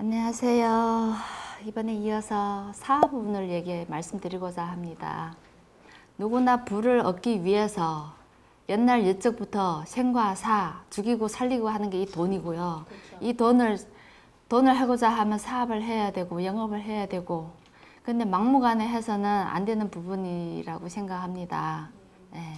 안녕하세요. 이번에 이어서 사업 부분을 말씀드리고자 합니다. 누구나 부를 얻기 위해서 옛날 옛적부터 생과 사, 죽이고 살리고 하는 게 이 돈이고요. 그렇죠. 이 돈을 하고자 하면 사업을 해야 되고 영업을 해야 되고, 근데 막무가내 해서는 안 되는 부분이라고 생각합니다. 네.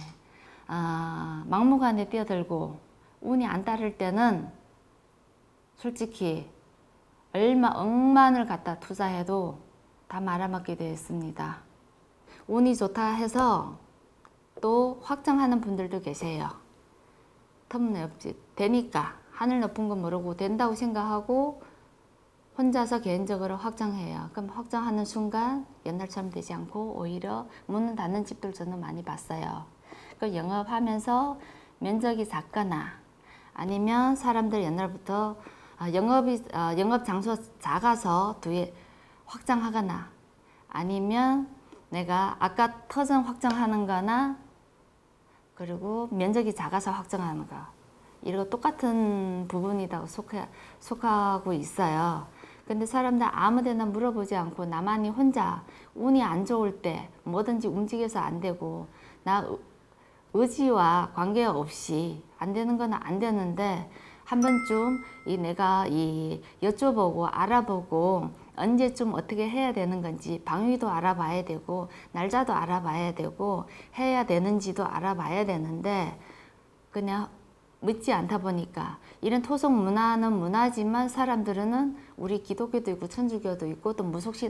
막무가내 뛰어들고 운이 안 따를 때는 솔직히 억만을 갖다 투자해도 다 말아먹게 되어 있습니다. 운이 좋다 해서 또 확장하는 분들도 계세요. 터무니없이 되니까 하늘 높은 건 모르고 된다고 생각하고 혼자서 개인적으로 확장해요. 그럼 확장하는 순간 옛날처럼 되지 않고 오히려 문을 닫는 집들 저는 많이 봤어요. 그 영업하면서 면적이 작거나 아니면 사람들 옛날부터 영업 장소 작아서 뒤에 확장하거나 아니면 내가 아까 터전 확장하는 거나 그리고 면적이 작아서 확장하는 거, 이거 똑같은 부분이라고 속하고 있어요. 근데 사람들 아무데나 물어보지 않고 나만이 혼자 운이 안 좋을 때 뭐든지 움직여서 안 되고, 나 의지와 관계없이 안 되는 건 안 되는데 한 번쯤 내가 여쭤보고 알아보고 언제쯤 어떻게 해야 되는 건지 방위도 알아봐야 되고 날짜도 알아봐야 되고 해야 되는지도 알아봐야 되는데, 그냥 묻지 않다 보니까 이런 토속 문화는 문화지만 사람들은 우리 기독교도 있고 천주교도 있고 또 무속신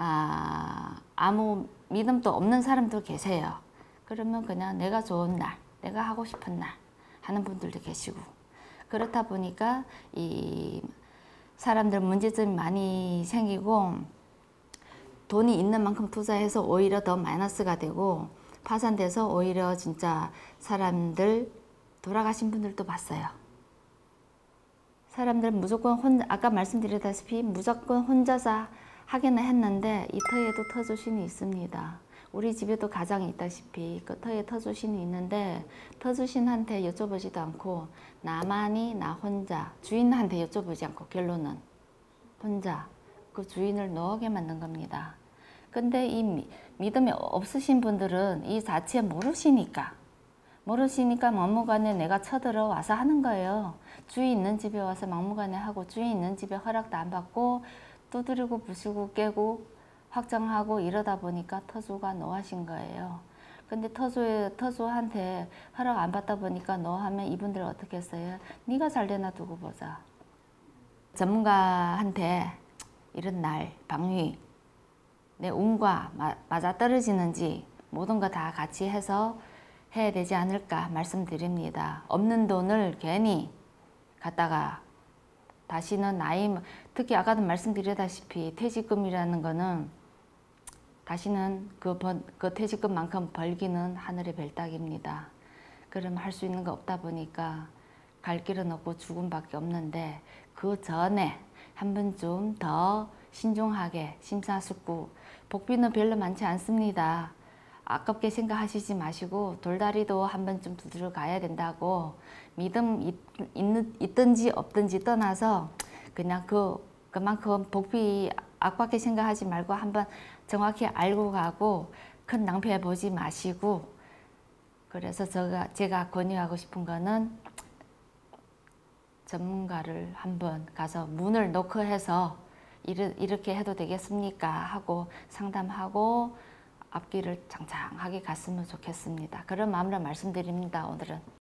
아무 믿음도 없는 사람도 계세요. 그러면 그냥 내가 좋은 날, 내가 하고 싶은 날 하는 분들도 계시고, 그렇다 보니까 이 사람들 문제점이 많이 생기고 돈이 있는 만큼 투자해서 오히려 더 마이너스가 되고 파산돼서 오히려 진짜 사람들 돌아가신 분들도 봤어요. 사람들 무조건 아까 말씀드렸다시피 무조건 혼자서 하기는 했는데 이 터에도 터주신이 있습니다. 우리 집에도 가장이 있다시피 그 터에 터주신이 있는데 터주신한테 여쭤보지도 않고 나만이 나 혼자 주인한테 여쭤보지 않고 결론은 혼자 그 주인을 노하게 만든 겁니다. 근데 이 믿음이 없으신 분들은 이 자체 모르시니까 막무가내 내가 쳐들어와서 하는 거예요. 주인 있는 집에 와서 막무가내 하고 주인 있는 집에 허락도 안 받고 두드리고 부수고 깨고 확장하고 이러다 보니까 터주가 노하신 거예요. 근데 터주한테 허락 안 받다 보니까 노하면 이분들 어떻게 했어요? 네가 잘 되나 두고 보자. 전문가한테 이런 날 방위 내 운과 맞아떨어지는지 모든 거 다 같이 해서 해야 되지 않을까 말씀드립니다. 없는 돈을 괜히 갖다가 다시는 특히 아까도 말씀드렸다시피 퇴직금이라는 거는 다시는 그 퇴직금만큼 벌기는 하늘의 별따기입니다. 그럼 할 수 있는 거 없다 보니까 갈 길은 없고 죽음밖에 없는데 그 전에 한 번쯤 더 신중하게 심사숙고, 복비는 별로 많지 않습니다. 아깝게 생각하시지 마시고 돌다리도 한 번쯤 두드려 가야 된다고, 믿음 있든지 없든지 떠나서 그냥 그만큼 복비 아깝게 생각하지 말고 한번 정확히 알고 가고 큰 낭패 보지 마시고, 그래서 제가 권유하고 싶은 거는 전문가를 한번 가서 문을 노크해서 이렇게 해도 되겠습니까 하고 상담하고 앞길을 장장하게 갔으면 좋겠습니다. 그런 마음으로 말씀드립니다. 오늘은.